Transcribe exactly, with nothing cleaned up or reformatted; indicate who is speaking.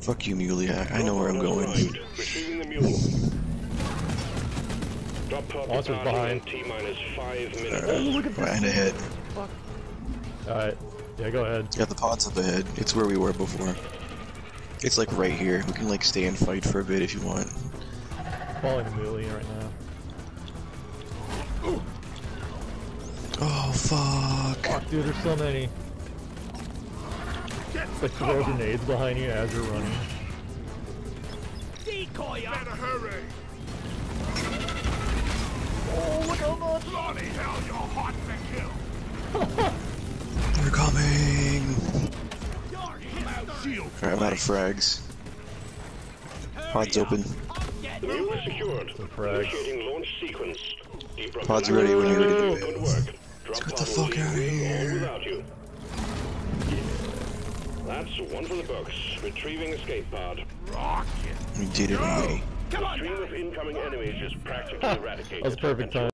Speaker 1: Fuck you, Muliak. I know where I'm going.
Speaker 2: Retrieving the mule. Drop pod
Speaker 3: Monster's behind.
Speaker 2: T minus five minutes.
Speaker 1: Uh, look at right ahead.
Speaker 3: Fuck. Alright. Yeah, go ahead.
Speaker 1: Yeah, the pod's up ahead. It's where we were before. It's like right here. We can like stay and fight for a bit if you want.
Speaker 3: Following the Muley right now.
Speaker 1: Oh fuck.
Speaker 3: Fuck, dude, there's so many. It's like throw grenades behind you as you're running.
Speaker 4: Decoy! Better hurry!
Speaker 3: Oh, look how much!
Speaker 4: Bloody hell, you're hot to kill!
Speaker 1: They're coming!
Speaker 4: Shield.
Speaker 1: Alright, I'm out of frags. Pod's open.
Speaker 2: The mule is secured.
Speaker 3: The frags.
Speaker 2: Initiating launch sequence. Deep
Speaker 1: Pod's ready when you're ready to
Speaker 2: Good
Speaker 1: go.
Speaker 2: work.
Speaker 1: Let's
Speaker 2: Drop
Speaker 1: get the
Speaker 2: pod will
Speaker 1: fuck
Speaker 2: leave
Speaker 1: out of
Speaker 2: with or
Speaker 1: here.
Speaker 2: without you. That's one for the books. Retrieving escape pod.
Speaker 4: Rocket!
Speaker 1: We did it, we.
Speaker 2: The stream of incoming enemies is practically eradicated.
Speaker 3: That was perfect time.